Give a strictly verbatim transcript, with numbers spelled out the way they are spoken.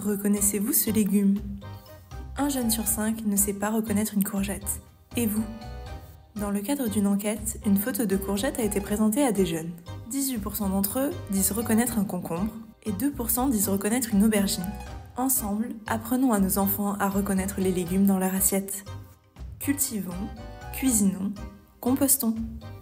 Reconnaissez-vous ce légume? Un jeune sur cinq ne sait pas reconnaître une courgette. Et vous? Dans le cadre d'une enquête, une photo de courgette a été présentée à des jeunes. dix-huit pour cent d'entre eux disent reconnaître un concombre et deux pour cent disent reconnaître une aubergine. Ensemble, apprenons à nos enfants à reconnaître les légumes dans leur assiette. Cultivons, cuisinons, compostons.